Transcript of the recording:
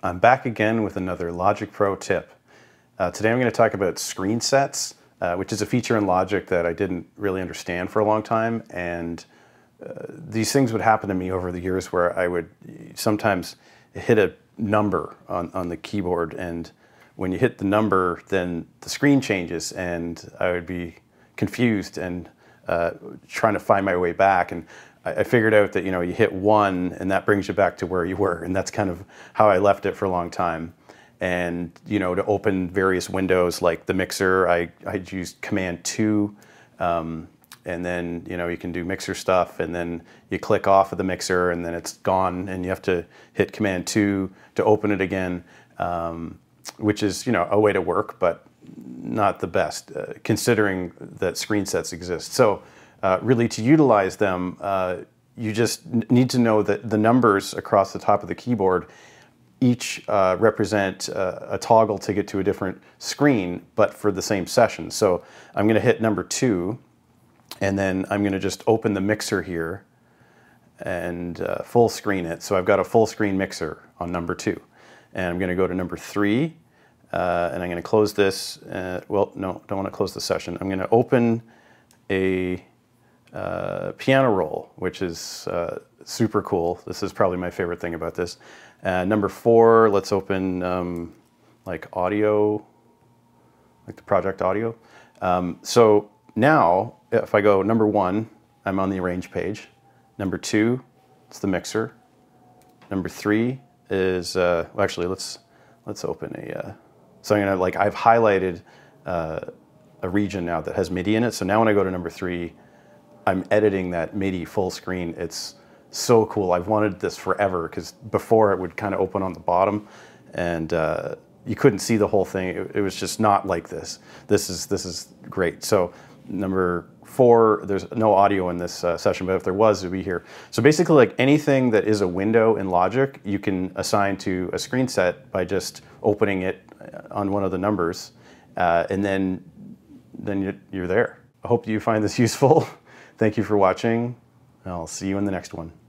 I'm back again with another Logic Pro tip. Today I'm going to talk about Screensets, which is a feature in Logic that I didn't really understand for a long time, and these things would happen to me over the years where I would sometimes hit a number on the keyboard, and when you hit the number then the screen changes and I would be confused and trying to find my way back. And I figured out that, you hit 1 and that brings you back to where you were, and that's kind of how I left it for a long time. And to open various windows like the mixer, I used Command 2, and then you can do mixer stuff, and then you click off of the mixer and then it's gone and you have to hit Command 2 to open it again, which is a way to work, but not the best considering that Screensets exist. So really, to utilize them, you just need to know that the numbers across the top of the keyboard each represent a toggle to get to a different screen, but for the same session. So I'm going to hit number 2, and then I'm going to just open the mixer here and full screen it. So I've got a full screen mixer on number 2. And I'm going to go to number 3, and I'm going to close this. Well, no, don't want to close the session. I'm going to open a piano roll, which is super cool. This is probably my favorite thing about this. Number 4, let's open like audio, like the project audio. So now, if I go number 1, I'm on the arrange page. Number 2, it's the mixer. Number 3 is well, actually let's open a. So I'm gonna I've highlighted a region now that has MIDI in it. So now when I go to number 3, I'm editing that MIDI full screen. It's so cool. I've wanted this forever, because before it would kind of open on the bottom and you couldn't see the whole thing. It was just not like this. This is great. So number 4, there's no audio in this session, but if there was, it would be here. So basically, anything that is a window in Logic, you can assign to a screen set by just opening it on one of the numbers, and then you're there. I hope you find this useful. Thank you for watching. I'll see you in the next one.